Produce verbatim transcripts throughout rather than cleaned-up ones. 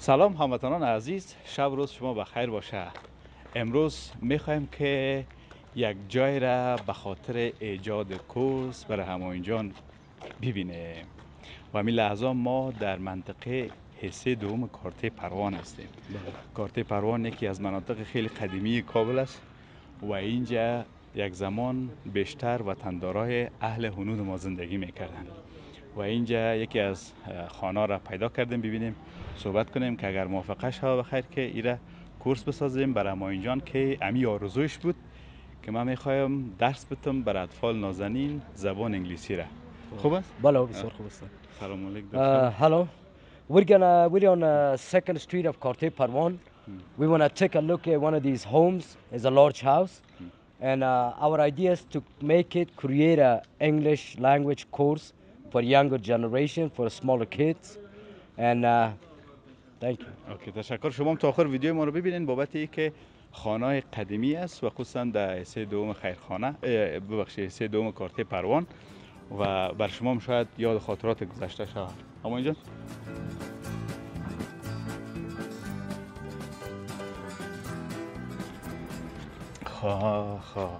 سلام هموطنان عزیز، شب روز شما بخیر باشه. امروز میخوایم که یک جای را به خاطر ایجاد کورس برای همایون جان ببینیم و همین لحظه ما در منطقه حصه دوم کارته پروان هستیم. کارته پروان یکی از مناطق خیلی قدیمی کابل است و اینجا یک زمان بیشتر وطندارای اهل هنود ما زندگی میکردن و اینجا یکی از خانه را پیدا کردیم ببینیم صحبت کنیم که اگر موافقه شود بخیر که ایره کورس بسازیم برای همایون جان که امی آرزویش بود که من میخوایم درس بدم برای اطفال نازنین زبان انگلیسی را. خوب است؟ بله بسیار خوب است. سلام علیکم. Uh, hello. We're gonna we're on uh, second street of Karte Parwan. We wanna take a look at one of these homes. It's a large house, and uh, our idea is to make it create a English language course for younger generation, for smaller kids, and uh, thank you. اوکی تشکر. شما هم تا آخر ویدیو ما رو ببینین بابت اینکه خانه قدیمی است و خصوصا در حصه دوم خیرخانه ببخشید حصه دوم کارته پروان و بر شما هم شاید یاد خاطرات گذشته شود. اما اینجا خواه خواه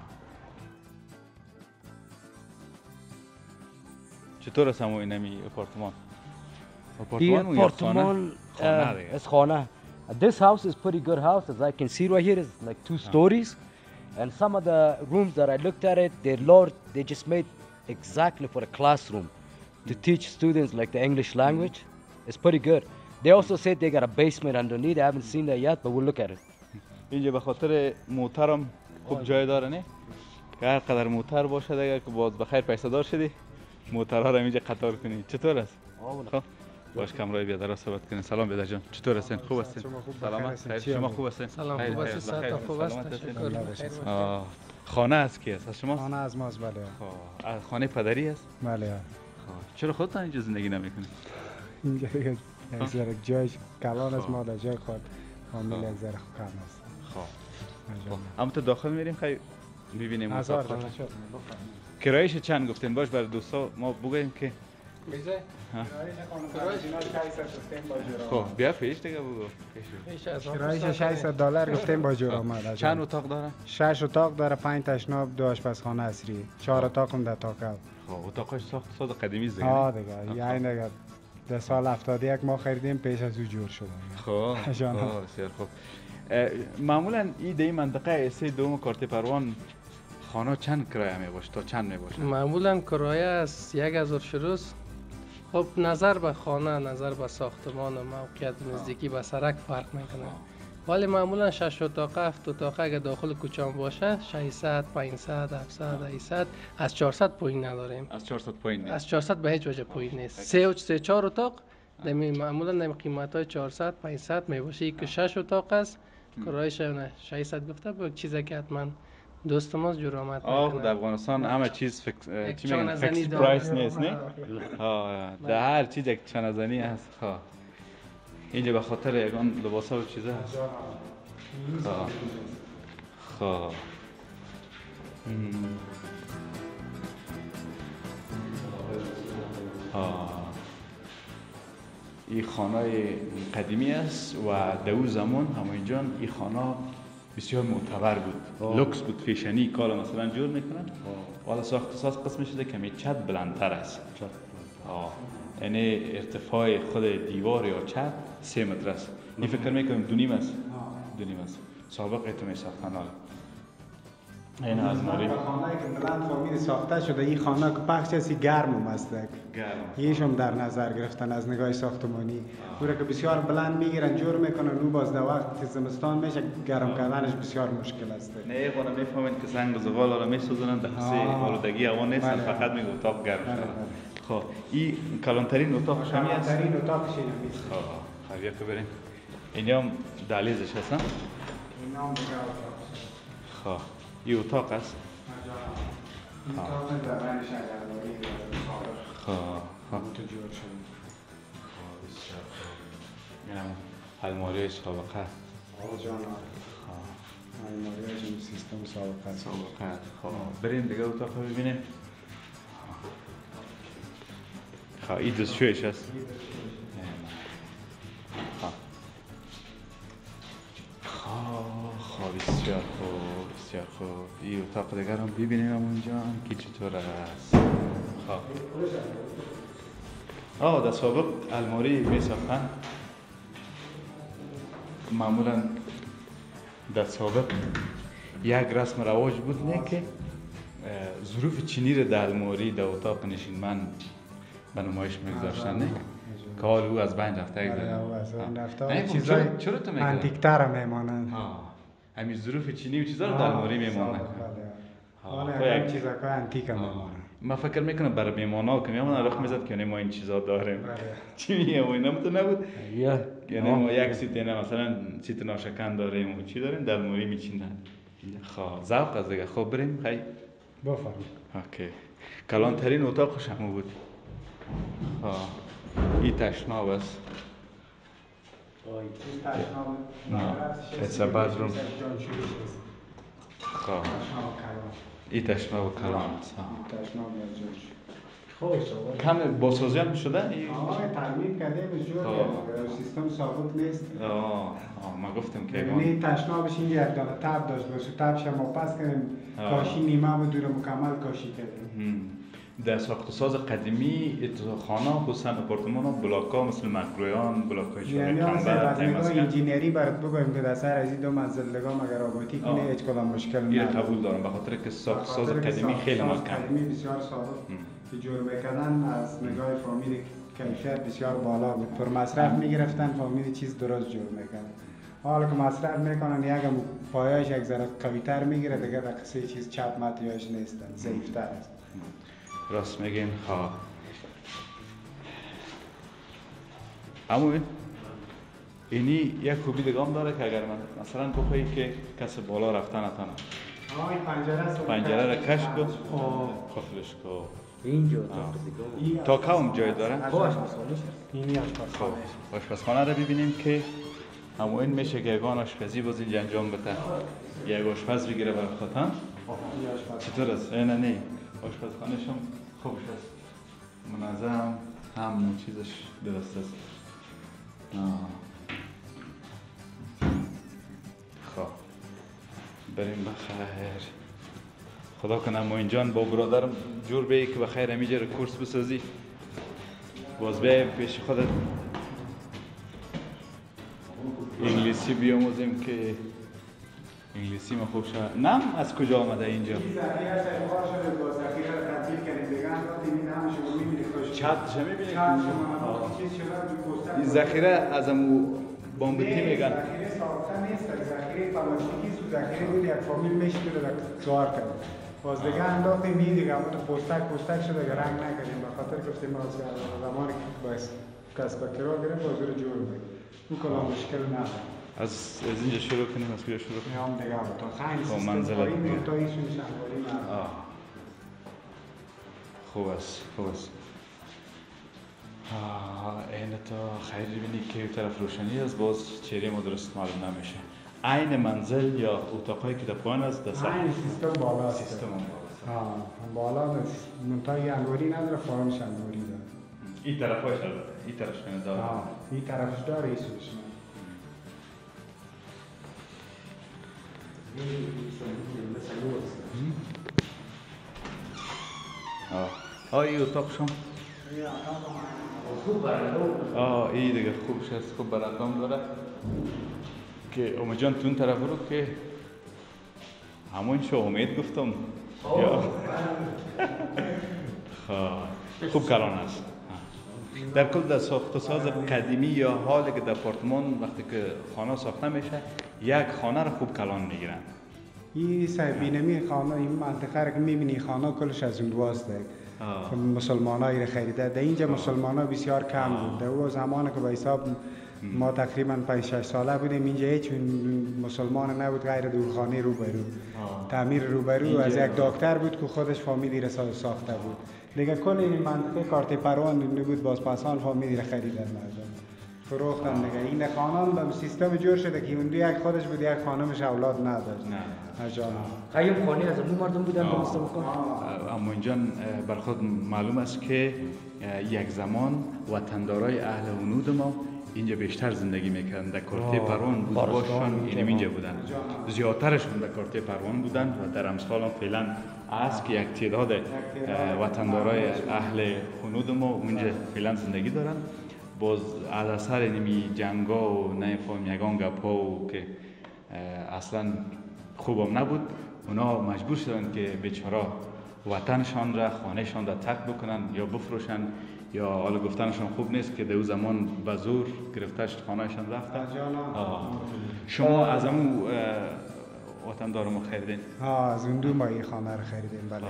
چطور است همون اینمی اپارتمان؟ The apartment uh, is khana. This house is pretty good house, as I can see right here. It's like two stories, and some of the rooms that I looked at it, they're large. They just made exactly for a classroom to teach students like the English language. It's pretty good. They also said they got a basement underneath. I haven't seen that yet, but we'll look at it. اینجا به خاطر موترم خوب جای داره نه؟ که هر قدر موتر باشه اگر که باز بخیر پیسه دار شدی موترها رو اینجا قطار کنی. چطور است؟ خب باش کامرای بیادر صحبت کنین. سلام بیادر جان، چطور هستین؟ خوب هستین؟ سلامت خیر. شما خوب هستین؟ سلام خوب هستین؟ سلام خوب هستین؟ خانه از کی است؟ از شما؟ خانه از ماست. بله. خب خانه پدری است؟ بله. خب چرا خودتان اینجا زندگی نمیکنید؟ اینجا دیگه یک ذره جای کلان است، ما در جای خود فامیل یک ذره کم است. خب اما تو داخل میریم خیلی ببینیم هزار اتاق. دانه شد. کرایش چند گفتین؟ باش برای دوستا ما بگویم که خب بیا پیش دیگه بگو. کرایش ششصد دلار گفتیم با جور آمد. چند اتاق داره؟ شش اتاق داره، پنج تشناب، دو آشپزخانه اصلی، چهار اتاق هم در تاکل. خب اتاقش ساخت ساز قدیمی است دیگه. ها دیگه یعنی دیگه در سال هفتاد و یک ما خریدیم، پیش از او جور شده. خب بسیار خوب. معمولا این در این منطقه حصه دوم کارته پروان خانه چند کرایه می باشه تا چند می باشه؟ معمولا کرایه از یک هزار شروع است. خب نظر به خانه، نظر به ساختمان و موقعیت نزدیکی به سرک فرق میکنه. ولی معمولا شش اتاقه، هفت اتاقه اگه داخل کوچه باشه ششصد، پانصد، هفتصد، هشتصد، از چهارصد پایین نداریم. از چهارصد پایین نیست. از چهارصد به هیچ وجه پایین نیست. سه و سه چهار اتاق نمی معمولا نمی قیمت های چهارصد، پانصد می باشه. یک شش اتاق است. کرایش نه ششصد گفته بود چیزی که حتما دوست ما جور آمد میکنه. آه در افغانستان همه چیز فکس چی میگن فکس پرایس نیست نه؟ ها در هر چیز یک چنازنی هست. ها اینجا به خاطر یگان لباسا و چیزا هست. ها ها ها این خانه قدیمی است و در اون زمان همایون جان این خانه بسیار معتبر بود. لوکس بود، فیشنی کالا مثلا جور میکنن. حالا ساخت ساز قسم شده کمی چت بلندتر است. یعنی ارتفاع خود دیوار یا چت سه متر است. این فکر میکنم دو نیم است. دو نیم است. سابق تو میساختن حالا. این از ماری خانه که بلند فامیل ساخته شده، این خانه که پخش است گرم هم است. گرم. یهش هم در نظر گرفتن از نگاه ساختمانی. اون که بسیار بلند میگیرن جور میکنن، او باز در وقت زمستان میشه گرم کردنش بسیار مشکل است. نه قانا میفهمن که سنگ و زغال را میسوزونن در حسی آلودگی هوا نیستن، فقط میگه اتاق گرم شده. خب این کلانترین اتاق شمی است. کلانترین اتاقش این است. خب خب یک بریم. اینجا هم دهلیزش هستن. این هم دیگه اتاق. خب این اتاق است. این اتاق در بینش اگرداری خب خب تو جور شده. خب بسیار خوب. اینم الماری سابقه. آه جان. الماری جان سیستم سابقه. سابقه. خب بریم دیگه اتاق رو ببینیم. خب این دستشویش هست. خب بسیار خوب. این اتاق دیگر هم ببینیم اونجا که چطور است. خب آه در سابق الماری می ساختن. معمولا در سابق یک رسم رواج بود نه که ظروف چینی رو در الماری در اتاق نشیمن به نمایش میگذاشتن نه که حال او از بین رفته ایک چیزای چرا تو میگه انتیک‌تر میمونن. همین ظروف چینی و چیزا رو در الماری میمونن. حالا یک چیزا که انتیک میمونن. ما فکر میکنم برای میمونا که میمونن رخ میزد که ما این چیزا داریم. چی میگه و اینا تو نبود؟ یعنی ما یک سیت نه مثلا سیت ناشکن داریم و چی داریم در الماری میچینن. خب ذوق از دیگه. خب بریم خی بفرمایید. اوکی. کلانترین اتاقش هم بود. ها این تشناب است. It's a bathroom. خب این تشناب کلان است. همه باسازی هم شده؟ آه ترمیم کرده به جور سیستم ثابت نیست. آه ما گفتم که یعنی تشنابش این یک دانه تب داشت باشه. تبش ما پس کردیم کاشی نیمه و دور مکمل کاشی کردیم. در ساخت و ساز قدیمی خانه خصوصا اپارتمان ها بلاک ها مثل مکرویان بلاک های چهار یعنی کمبر از نگاه انجینری برات بگویم که در سر از این دو منزل لگام اگر آبادی کنه هیچ کدام مشکل نداره. این نداره. قبول دارم به خاطر که ساخت ساز قدیمی خیلی محکم. قدیمی بسیار ثابت که جور میکردن از نگاه فامیل کیفیت بسیار بالا بود. پر مصرف میگرفتن فامیل چیز درست جور میکردن. حالا که مصرف میکنن یک هم پایه‌اش یک ذره قوی‌تر میگیره دیگه در قصه چیز چپ متیاش نیستن ضعیف‌تر است. راست میگین. ها اما اینی یک خوبی دیگه هم داره که اگر من مثلا بخوایی که کسی بالا رفتن نتونه آه این پنجره است. پنجره را کش کن قفلش کن. اینجا تا کام جای داره؟ اینی آشپزخانه. آشپزخانه رو ببینیم که همون این میشه که یگان آشپزی باز اینجا انجام بده. یک آشپز بگیره برای خودم. چطور است؟ نه نه آشپزخانه‌ش هم خوب است. منظم هم چیزش درست است. خب بریم بخیر. خدا کنه ما اینجا با برادرم جور بیایی که بخیر همیجا رو کورس بسازی. باز بیایی پیش خودت انگلیسی بیاموزیم که انگلیسی ما خوب شد. نم از کجا آمده اینجا؟ این ذخیره سرخواه شده با ذخیره رو تبدیل کردیم دیگه انداختیم این همه شما میبینید کاش چت چه میبینید؟ چت شما چیز شده رو پوستر این ذخیره از امو بامبتی میگن. ذخیره ساخته نیست. ذخیره پلاستیکی سو ذخیره بود یک فامیل میشید رو سوار کرد. باز دیگه انداختیم این دیگه اما تو پوستک پوستک شده که رنگ نکردیم به خاطر گفتیم ما زمانی که باعث کسب کرا گرفت باز رو جور بود. اون کلا مشکل نداره. از از اینجا شروع کنیم از کجا شروع کنیم؟ میام دیگه تو خیلی خب منزل دیگه تا این سوی شنبالی آه خوب است خوب است. این تا خیلی ببینی که طرف روشنی است باز چهره ما درست معلوم نمیشه. عین منزل یا اتاقایی که در پایین است در سر عین سیستم بالا است. سیستم ها بالا است. منتهی انگوری نداره فرمش انگوری داره. این طرفش البته این طرفش کنه داره. ها این طرفش داره این سویش. آه این اتاق شما آه این دیگه خوب شد خوب برندام داره که اومه جان تو اون طرف رو که همون شو امید گفتم خوب کلان است. در کل در ساخت و ساز قدیمی یا حالی که در آپارتمان وقتی که خانه ساخته میشه یک خانه رو خوب کلان میگیرن. این صاحبینمی خانه این منطقه رو که میبینی خانه کلش از اون دواسته که مسلمان هایی رو خریده. در اینجا مسلمان ها بسیار کم بود. در او زمانی که به حساب ما تقریبا پنج شش ساله بودیم اینجا هیچ مسلمان نبود غیر دورخانه روبرو. تعمیر روبرو از یک دکتر بود که خودش فامیلی رو ساخته بود. دیگه کل این منطقه کارت پروان نبود باز پسان فامیلی رو خریدن مردم فروختن دیگه. این خانم به سیستم جور شده که اون یک خودش بود یک خانمش اولاد نداشت. نه جان خیلی خانه از اون مردم بودن به مستمکان. اما اینجا بر خود معلوم است که یک زمان وطندارای اهل هنود ما اینجا بیشتر زندگی میکردن. در کارته پروان بود باششان اینجا بودن، زیادترشون در کارته پروان بودن و در امسال هم فعلا است که یک تعداد وطندارای اهل خنود ما اونجا فعلا زندگی دارن. باز از اثر نمی جنگا و نمیفهم یگان گپا و که اصلا خوبم نبود، اونا مجبور شدن که بیچارا وطنشان را، خانهشان را ترک بکنن یا بفروشن، یا حالا گفتنشان خوب نیست که در اون زمان به زور گرفتش خانهشان رفتن. شما از اون وطندار ما خریدین؟ ها، از اون دو مایی خانه رو خریدیم. بله.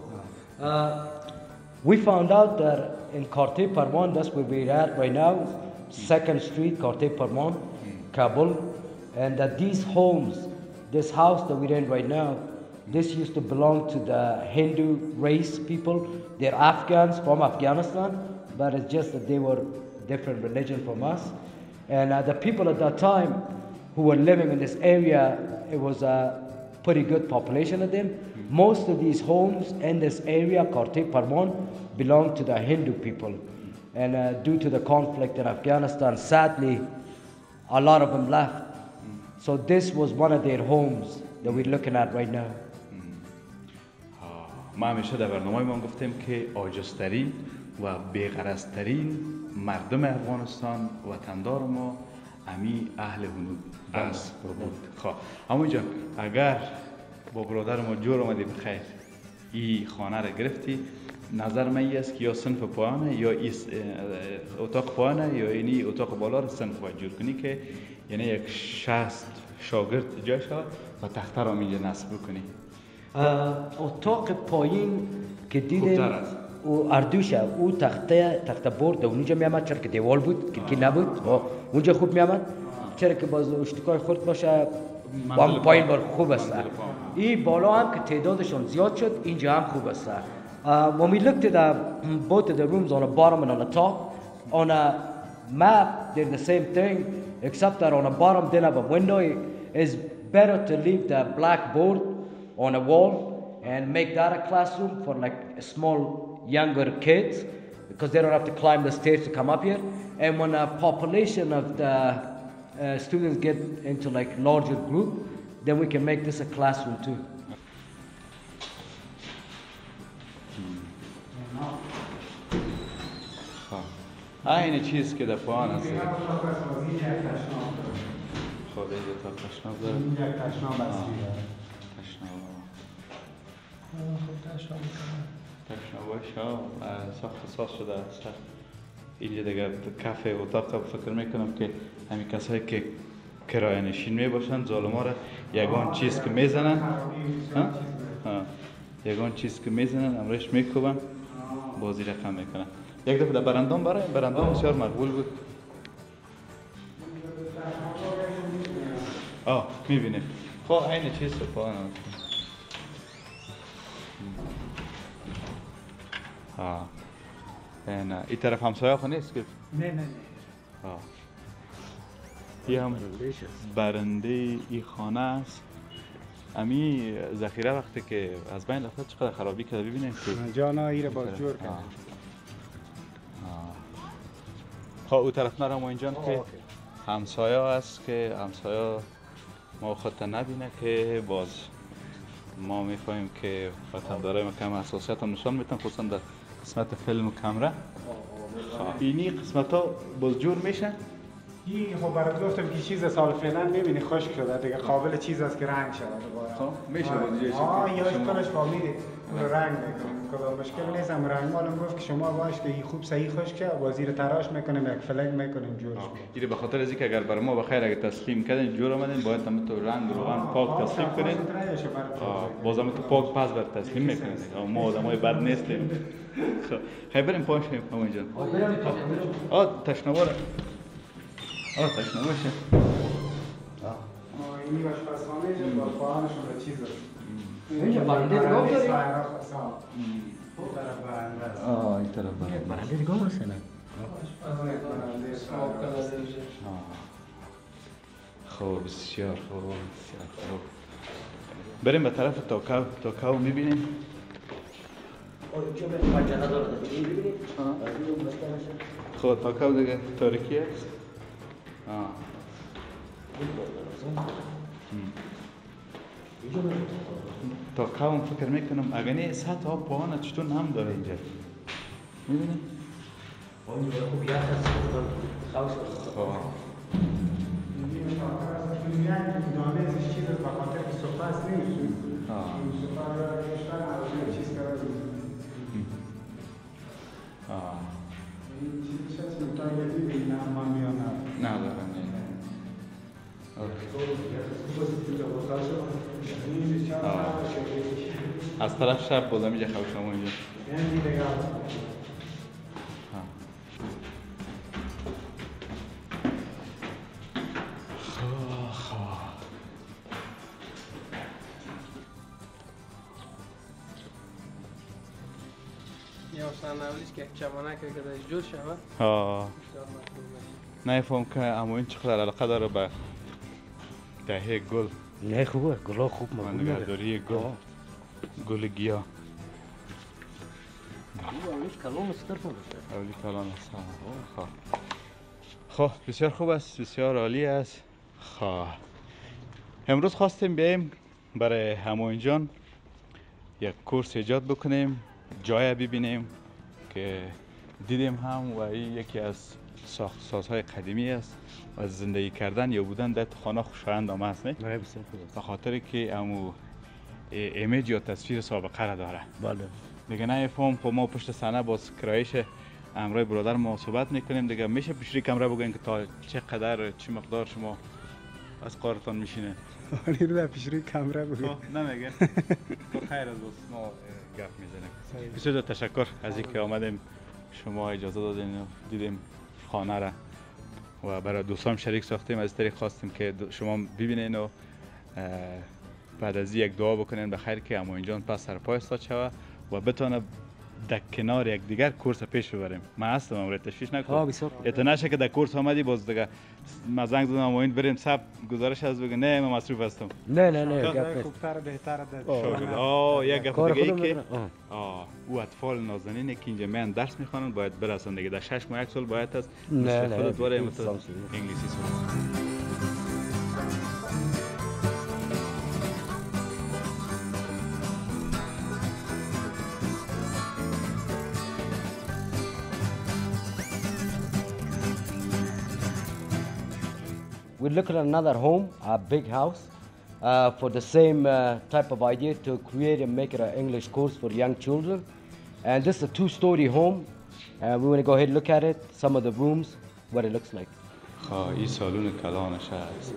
We found out that in Karte Parwan, that's where we're at right now, second Street, Karte Parwan, Kabul, and that these homes, this house that we're in right now, this used to belong to the Hindu race people. They're Afghans from Afghanistan, but it's just that they were different religion from us. And uh, the people at that time who were living in this area, it was a pretty good population of them. Most of these homes in this area, Karte Parwan, belong to the Hindu people. And uh, due to the conflict in Afghanistan, sadly, a lot of them left. So this was one of their homes that we're looking at right now. ما همیشه در برنامه ما گفتیم که عاجزترین و بی‌غرض‌ترین مردم افغانستان وطندار ما امی اهل هنود است بود. خب اما جان، اگر با برادر ما جور آمدی بخیر این خانه را گرفتی، نظر من است که یا صنف پایانه یا اتاق پایانه یا اینی اتاق بالا را صنف باید جور کنی که یعنی یک شصت شاگرد جای شود و تخته را اینجا نصب بکنی. اتاق پایین که دیدیم او اردوشه، او تخته تخته برد اونجا میامد، چرا که دیوال بود که نبود اونجا خوب میامد، چرا که باز اشتکای خورد باشه پایین بار خوب است. این بالا هم که تعدادشون زیاد شد اینجا هم خوب است. When we looked at the, both of the rooms on the bottom and on the top, on a map they're the same thing, except that on the bottom they have a window. It's better to leave the blackboard on a wall and make that a classroom for like small younger kids, because they don't have to climb the stairs to come up here. And when a population of the uh, students get into like larger group, then we can make this a classroom too. این چیز که در پایان هست. خود اینجا تا تشناب داره. اینجا تشناب هستی. تشناب. خب تشناب میکنم. تشنابش ها ساخت ساز شده است. اینجا دیگه کافه اتاق فکر میکنم که همین کسایی که کرایه نشین می باشن ظالما را یگان چیز که میزنن، ها یگان چیز که میزنن امرش میکوبن بازی رقم میکنن. یک دفعه در برندام برای برندام بسیار مقبول بود. آه میبینیم. خب این چیز سپاه آه این این طرف همسایه خو نیست که نه نه نه. آه این هم برنده این خانه است. امی ذخیره وقتی که از بین رفت چقدر خرابی کرده ببینید که جانا ایره باز جور کرد. خب او طرف نرم اینجا که همسایه است که همسایه ما خودتا نبینه که باز ما میفهمیم که وطندارای ما کم حساسیت هم نشان میتن، خصوصا در قسمت فیلم و کامرا. اینی قسمت ها باز جور میشن. این خب برات گفتم که چیز سال فعلا میبینی خشک شده دیگه، قابل چیز است که رنگ شده دوباره. خب میشه باز جوش. آه یاش کلش فهمیدی اون رنگ میکنه. کدام مشکل نیست، هم رنگ مالم گفت که شما باش که این خوب صحیح خشک شه بازی رو تراش میکنیم یک فلک میکنیم جورش. این به خاطر از اینکه اگر بر ما بخیر اگه تسلیم کردین جور آمدین باید هم تو رنگ روغن پاک تسلیم کنین. باز هم تو پاک پس بر تسلیم میکنین. ما آدمای بد نیستیم. خب بریم پاش کنیم اینجا. آه تشنابه آه تشنابه شه. اینی باش پسانه با پاهانشون رو چیز است. اینجا برنده دیگه هم داریم؟ آه این طرف برنده. برنده دیگه هم هستن؟ خوب بسیار خوب بسیار خوب. بریم به طرف تاکاو تاکاو میبینیم. خب تاکاو دیگه تاریکی است. آه. تا قوم فکر میکنم اگه سطح آب پاهانه چطور هم داره اینجا میبینی؟ نه دارم از طرف شب بازم اینجا خوش شما اینجا یا سنولیش که چمانک که داشت جور شود ها نه فهم که اما این چقدر علاقه داره به دهه گل نه خوبه گلا خوب من نگهداری گل گل گیا اولیش کلان است طرف اولی کلان است خب بسیار خوب است بسیار عالی است خب امروز خواستیم بیاییم برای همایون جان یک کورس ایجاد بکنیم جای ببینیم که دیدیم هم و این یکی از ساخت سازهای قدیمی است و زندگی کردن یا بودن در خانه خوشایند هم است نه؟ نه بسیار خوب است به خاطر که امو ایمیج یا تصویر سابقه را داره بله دیگه نه فهم خب ما پشت صحنه باز کرایش امرای برادر ما صحبت میکنیم دیگه میشه پیشری کمره بگوین که تا چقدر چه مقدار شما از قارتان میشینه آنی رو در پیشروی کمره بگو نمیگه خیر از دوست ما گپ میزنیم بسیار تشکر از اینکه آمدیم شما اجازه دادین و دیدیم خانه را و برای دوستان شریک ساختیم از طریق خواستیم که شما ببینین و بعد از یک دعا بکنین به خیر که همایون جان پس سر پای استاد شود و بتونه در کنار یک دیگر کورس پیش ببریم من هستم امروز تشویش نکن ات نشه که در کورس آمدی باز دیگه ما زنگ زدم همایون بریم سب گزارش از بگه نه من مصروف هستم نه نه نه گپ خوبتر بهتر شاگرد آه یک گپ دیگه ای که آه او اطفال نازنینه که اینجا میان درس میخوانن باید برسن دیگه در شش ماه یک سال باید است نه نه خودت واره انگلیسی صحبت We're looking at another home, a big house, uh, for the same uh, type of idea to create and make it an English course for young children. And this is a two-story home. And we want to go ahead and look at it, some of the rooms, what it looks like. خواه این سالون کلانش هست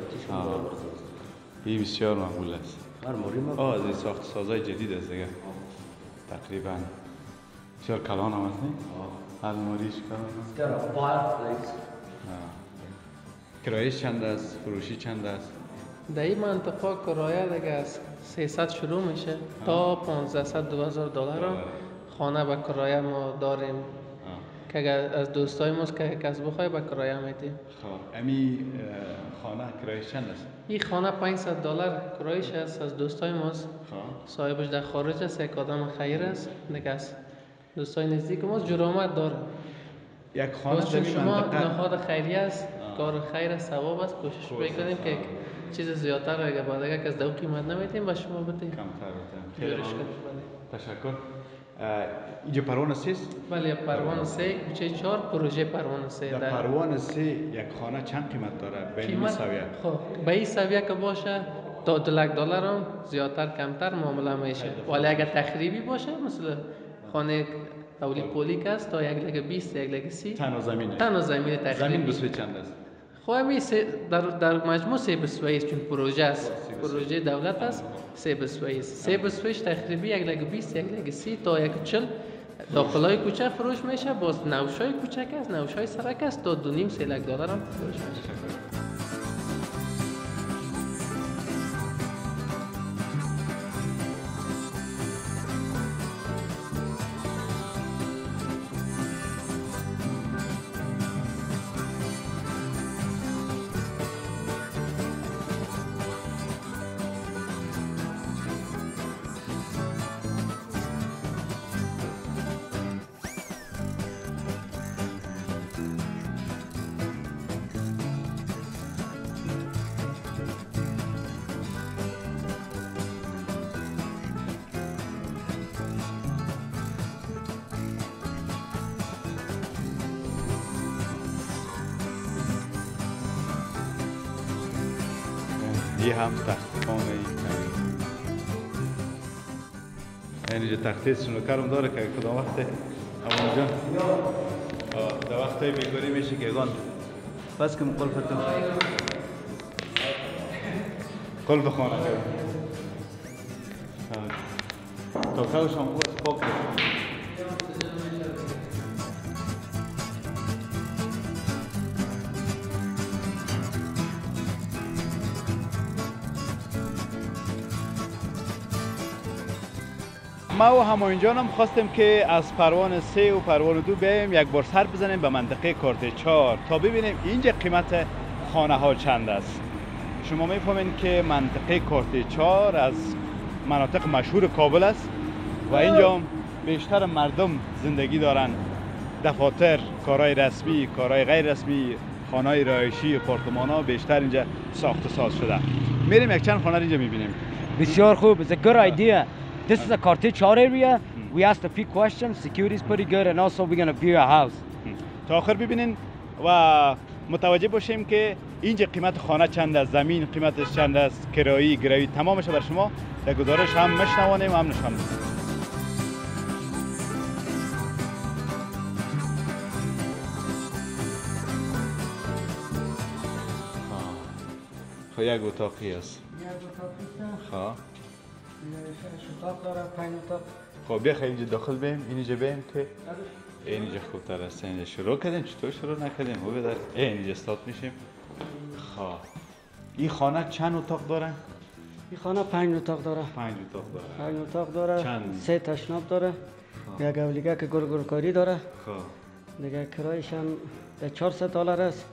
این بسیار معمول است آه از این ساخت سازای جدید است دیگه تقریبا بسیار کلان هم هست نه؟ الماریش کلان هست کرایش چند است؟ فروشی چند است؟ در این منطقه کرایه دیگه از سیصد شروع میشه تا پانزده دو هزار دلار خانه به کرایه ما داریم که اگر از دوستای ماست که کس بخواه به کرایه میدیم خب امی خانه کرایش چند است؟ این خانه پانصد دلار کرایش است از دوستای ماست صاحبش در خارج است یک آدم خیر است دیگه از دوستای نزدیک ماست جرامت داره یک خانه در این شما منطقه نهاد خیریه است کار خیر است ثواب است کوشش میکنیم که چیز زیادتر اگه بعد اگه کس دو قیمت نمیدیم و شما بدیم کمتر بدیم تشکر اینجا پروانه سه است؟ بله پروانه سه کوچه چهار پروژه پروانه سه در پروانه سه یک خانه چند قیمت داره به این سویه؟ خب به این سویه که باشه تا دو لک دلار هم زیادتر کمتر معامله میشه ولی اگه تخریبی باشه مثل خانه اولی پولیک است تا یک لک بیست یک لک سی تنها زمینه تنها زمین تخریبی زمین بسوی چند است؟ خب همی در, در مجموع سه بسوی است چون پروژه است پروژه دولت است سه بسوی است سه بسویش تخریبی یک لک بیست یک لک سی تا یک چل داخلای کوچه فروش میشه باز نوشای کوچک است نوشای سرک است تا دو نیم سه لک دلار هم فروش میشه یه هم تخت خانه ای اینجا تخته سنوکرم داره که کدام وقت اما جان در وقت های بیگاری میشه که اگان بس که مقلفتو قلب خانه تا خوش هم خوش پاک ما و همایون جانم خواستیم که از پروان سه و پروان دو بیاییم یک بار سر بزنیم به منطقه کارت چهار تا ببینیم اینجا قیمت خانه ها چند است. شما میفهمین که منطقه کارت چهار از مناطق مشهور کابل است و اینجا بیشتر مردم زندگی دارن. دفاتر، کارهای رسمی، کارهای غیر رسمی، خانه‌های رهایشی، آپارتمان‌ها بیشتر اینجا ساخت و ساز شده. میریم یک چند خانه اینجا میبینیم. بسیار خوب. It's a good idea. This is a Cartier Char area. We asked a few questions. Security is pretty good, and also we're gonna view a house. تا آخر ببینین و متوجه باشیم که اینجا قیمت خانه چند است، زمین قیمتش چند است، کرایی، گروی، تمامش بر شما در گزارش هم مشنوانیم و هم نشان میدیم. خب یک اتاقی است. یک اتاقی است. خب. اتاق داره، پنج اتاق. خب بیا اینجا داخل بیم، اینجا بیم که اینجا خوبتر است. اینجا شروع کردیم، چطور شروع نکردیم؟ او بدار اینجا استارت میشیم. خب این خانه چند اتاق داره؟ این خانه پنج اتاق داره. پنج اتاق داره. پنج اتاق داره. چند؟ سه تشناب داره. یک اولیگه که گل گل کاری داره. خب دیگه کرایش هم چهارصد دلار است.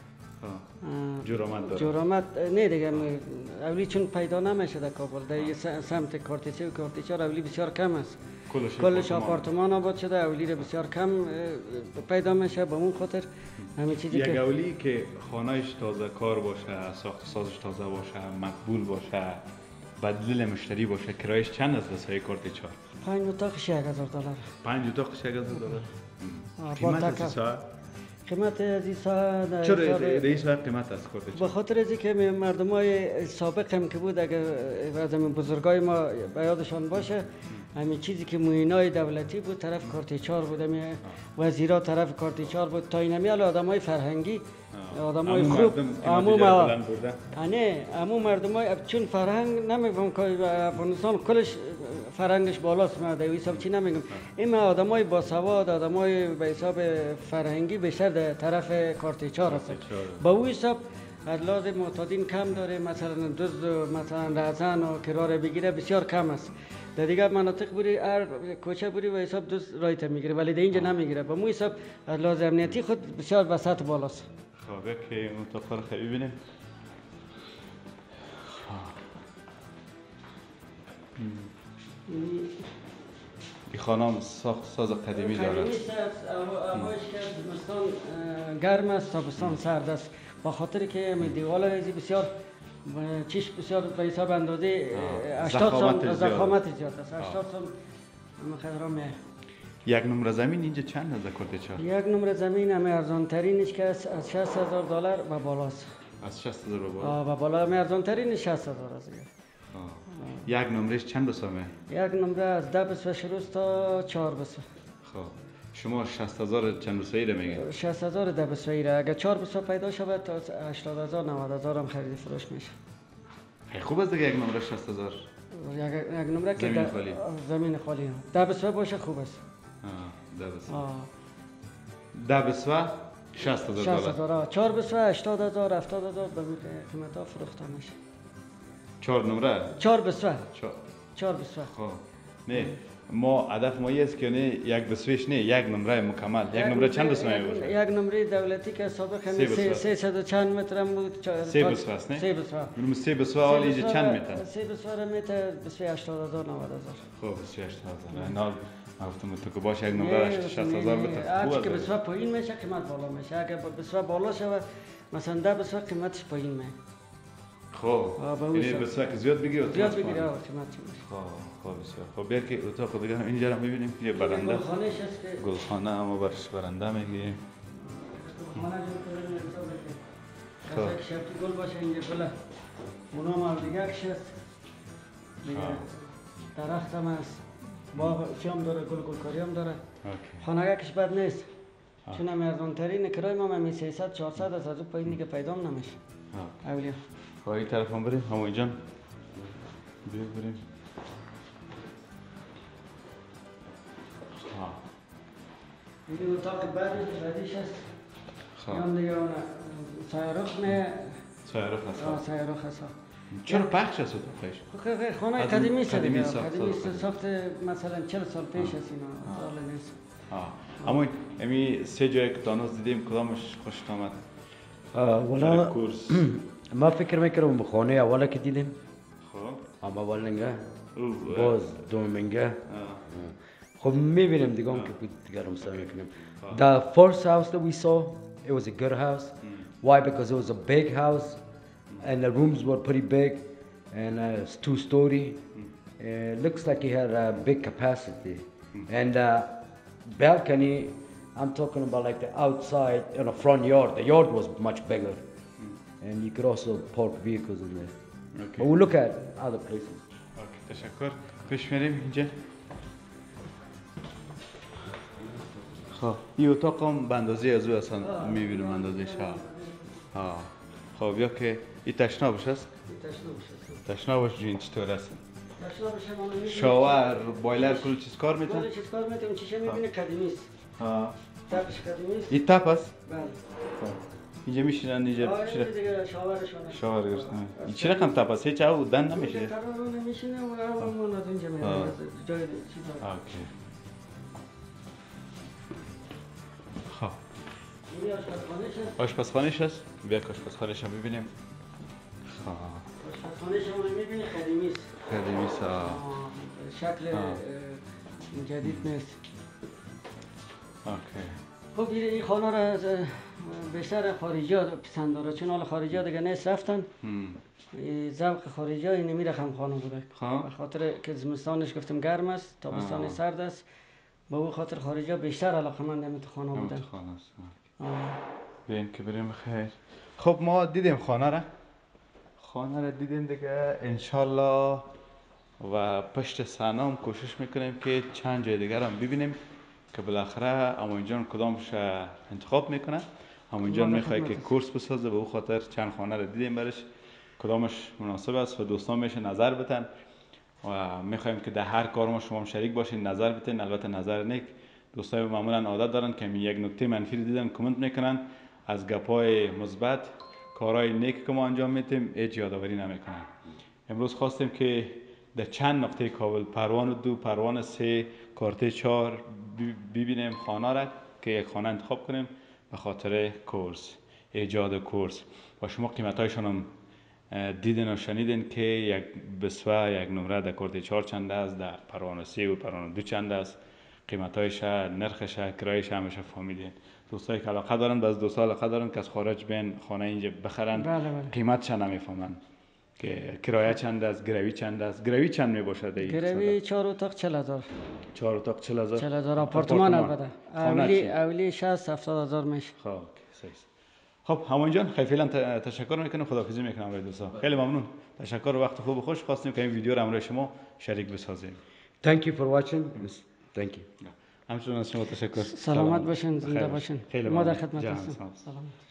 جرامت داره. جرامت نه دیگه اولی چون پیدا نمیشه در کابل در سمت کارت سه و کارت چهار اولی بسیار کم است. کلش آپارتمان آباد شده، اولی را بسیار کم پیدا میشه. به اون خاطر همین چیزی یک که یک اولی که خانهش تازه کار باشه، ساخت سازش تازه باشه، مقبول باشه، بدل مشتری باشه، کرایش چند است واسه کارت چهار؟ پنج اتاقش یک هزار دلار. پنج اتاقش یک هزار دلار. قیمت از این قیمت از این ساعت چرا رئیس وقت قیمت است کارت به خاطر از اینکه مردم های سابق هم که بود اگر از همین بزرگای ما به یادشان باشه همین چیزی که موینای دولتی بود طرف کارت چهار بود، همین وزیرا طرف کارت چهار بود. تا اینمی آدم های فرهنگی آدم های خوب عموم نه عموم مردم های چون فرهنگ نمیگم که افغانستان کلش فرهنگش بالاست، ما در حساب چی نمیگم. این آدم های باسواد آدم های به حساب فرهنگی بیشتر در طرف کارت چهار هست. با او حساب از لازم معتادین کم داره، مثلا دزد و مثلا رهزن و کرار بگیره بسیار کم است. در دیگه مناطق بوری هر کوچه بوری و حساب دوست رایت میگیره ولی در اینجا نمیگیره. با مو حساب از لحاظ امنیتی خود بسیار بساط بالاست. خب که اون تو فرق ببینیم. این خانم ساخت ساز قدیمی داره. قدیمی است. هوایش که زمستان گرم است، تابستان سرد است. با خاطر که می دیوار ریزی بسیار چیش بسیار به حساب اندازه هشتاد سال ضخامت زیاد است. هشتاد سال مخدرام. یک نمره زمین اینجا چند از کارت چهار؟ یک نمره زمین همه ارزان ترینش که از شصت هزار دلار و بالاست. از شصت هزار به بالا. آه و بالا همه ارزان ترین شصت هزار است. یک نمرهش چند بسامه؟ یک نمره از ده بسوه شروع تا چهار بسوه. خب شما شصت هزار چند بسوهی را میگن؟ شصت هزار ده بسوهی را اگر چهار بسوه پیدا شود تا هشتاد هزار نود هزار هم خرید فروش میشه. خوب است دیگه یک نمره شصت هزار. یک یک نمره که زمین خالی. زمین خالی. ده بسوه باشه خوب است. آه ده بسوه. ده بسوه شصت هزار دلار. شصت هزار. چهار بسوه هشتاد هزار هفتاد هزار به قیمت ها فروخته میشه. چهار نمره؟ چهار بسوه. چهار. چهار بسوه. خب نه ما هدف ما است که نه یک بسوهش نه یک نمره مکمل. یک نمره چند بسوه باشه؟ یک نمره دولتی که سابق همین سه چند متر هم بود. سه بسوه است نه؟ سه بسوه. اونم سه بسوه حالی اینجا چند متر؟ سه بسوه متر بسوه هشتاد هزار نود هزار. خب بسوه هشتاد هزار. نه گفتم تو که باشه یک نمره شصت هزار بده. خوبه که بسوه پایین میشه قیمت بالا میشه. اگر بسوه بالا شود مثلا ده بسوه قیمتش پایین میشه. خب یعنی بسوه که زیاد بگیره زیاد بگیره قیمت میشه. خب خب بسیار خب بیا که اتاق دیگه اینجا رو می‌بینیم یه برنده گلخانه است که گلخانه اما برش برنده میگیم. گلخانه جو کنیم خب شفتی گل باشه اینجا گل اونا هم دیگه کش است دیگه درخت هم است باغ چی هم داره گل گلکاری هم داره خانه کش بد نیست چون هم ارزان ترین کرای ما همی سیصد چهارصد از از او پایین دیگه پیدا هم نمیشه اولیا خواهی این طرف هم بریم همون جان بیا بریم این اتاق بعدش بعدیش است هم دیگه اون سایرخ نه سایرخ هست آه سایرخ هست چرا پخش است اتاقش؟ خیلی خانه قدیمی است قدیمی است ساخت مثلا چهل سال پیش است اینا سال نیست اما امی سه جای که تانوز دیدیم کدامش خوشت آمد؟ والا ما فکر میکردم به خانه اولا که دیدیم خب اما اولنگه باز دومینگه خب میبینیم دیگه هم که دیگر هم سعی میکنیم. The first house that we saw, it was a good house. Why? Because it was a big house and the rooms were pretty big and uh, it's two story. It looks like it had a big capacity. And uh, balcony, I'm talking about like the outside in the front yard. The yard was much bigger. And you could also park vehicles in there. Okay. But we'll look at other places. Okay, تشکر. پیش میریم اینجا. خب این اتاق هم به اندازه از او اصلا میبینیم اندازه شا ها خب یا که این تشنابش است؟ تشنابش جین چطور است؟ شاور بایلر کل چیز کار میتونه؟ کل چیز کار میتونه چیشه میبینه قدیمی است ها تپش قدیمی است این تپ است؟ بله اینجا میشینن اینجا آره دیگه شاورشون شاور گرفتن این چه رقم تپ است؟ هیچ او دن نمیشه؟ تپ نمیشینه و همون از اینجا میره جای چیزا اوکی خب آشپزخانه‌ش هست؟ بیا که آشپزخانه‌ش هم ببینیم. خب آشپزخانه‌ش هم می‌بینی قدیمی است. قدیمی است. شکل جدید نیست. اوکی. خب این خانه را بیشتر خارجی‌ها پسند داره چون حال خارجی‌ها دیگه نیست رفتن. ذوق خارجی‌ها این نمی رقم خانه بوده. به خاطر که زمستانش گفتم گرم است، تابستان سرد است. با او خاطر خارجی ها بیشتر علاقمند هم خانه بودن. خانه است. ببین که بریم خیر. خب ما دیدیم خانه را. خانه را دیدیم دیگه انشالله و پشت صحنه هم کوشش میکنیم که چند جای دیگر هم ببینیم که بالاخره امین جان کدامش انتخاب میکنه. امین جان میخواد که کورس بسازه به او خاطر چند خانه را دیدیم برش کدامش مناسب است و دوستان میشه نظر بدن. و میخوایم که در هر کار ما شما هم شریک باشین نظر بدین البته نظر نیک دوستای معمولا عادت دارن که یک نکته منفی دیدن کامنت میکنن از گپای مثبت کارهای نیک که ما انجام میدیم هیچ یادآوری نمیکنن امروز خواستیم که در چند نقطه کابل پروان دو پروان سه کارته چهار ببینیم خانه را که یک خانه انتخاب کنیم به خاطر کورس ایجاد کورس و شما قیمتایشون هم دیدن و شنیدن که یک بسوه یک نمره در کارت چهار چند است در پروانه سه و پروانه دو چند است قیمتایش نرخش کرایش همیشه فهمیدین دوستایی که علاقه دارن باز دوستا علاقه دارن که از خارج بین خانه اینجا بخرن بله بله. قیمتش نمیفهمن که کرایه چند است گروی چند است گروی چند میباشد گروی چهار اتاق چهل هزار چهار اتاق چهل هزار چهل هزار آپارتمان البته اولی اولی شصت هفتاد هزار میشه خب خب همون جان خیلی فعلا تشکر میکنم خداحافظی میکنم برای دوستان خیلی ممنون تشکر وقت خوب و خوش خواستیم که این ویدیو رو همراه شما شریک بسازیم Thank you for watching. Thank you. همچنین از شما تشکر سلامت باشین زنده باشین ما در خدمت هستیم سلام